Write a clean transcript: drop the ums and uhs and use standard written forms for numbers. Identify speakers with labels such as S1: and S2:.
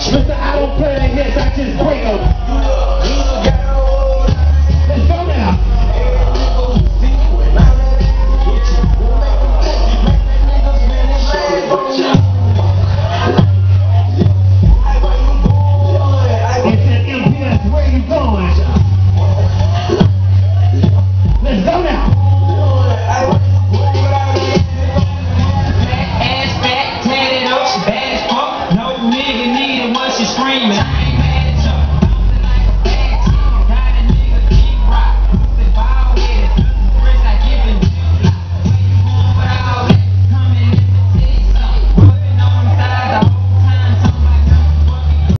S1: Listen, I don't play the hits, I just bring them. Let's go now. It's an MPS, where you going? Let's go now.
S2: Ass fat, tatted up, bad as fuck. No nigga need it once you screaming.